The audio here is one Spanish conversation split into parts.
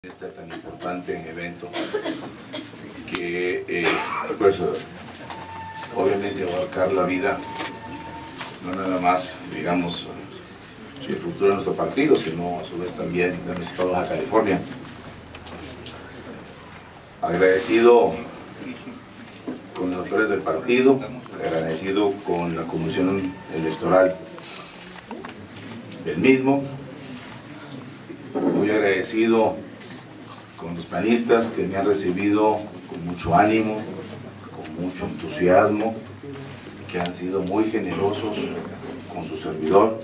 Este tan importante evento que pues obviamente abarcar la vida, no nada más digamos el futuro de nuestro partido, sino a su vez también del estado de Baja California. Agradecido con los autores del partido, agradecido con la comisión electoral del mismo, muy agradecido con los panistas que me han recibido con mucho ánimo, con mucho entusiasmo, que han sido muy generosos con su servidor,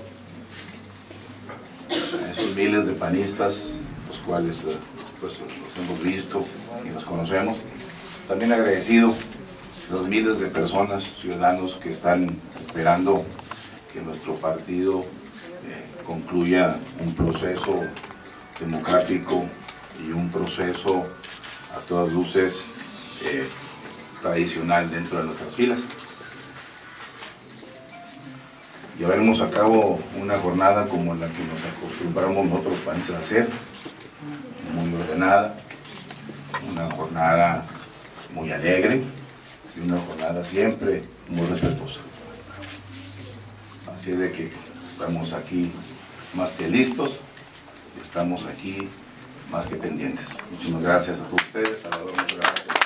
a esos miles de panistas, los cuales pues, los hemos visto y los conocemos. También agradecido a los miles de personas, ciudadanos que están esperando que nuestro partido concluya un proceso democrático y un proceso a todas luces tradicional dentro de nuestras filas. Llevaremos a cabo una jornada como la que nos acostumbramos nosotros panistas a hacer, muy ordenada, una jornada muy alegre y una jornada siempre muy respetuosa. Así de que estamos aquí más que listos, estamos aquí más que pendientes. Muchísimas gracias a todos ustedes, a la muchas gracias.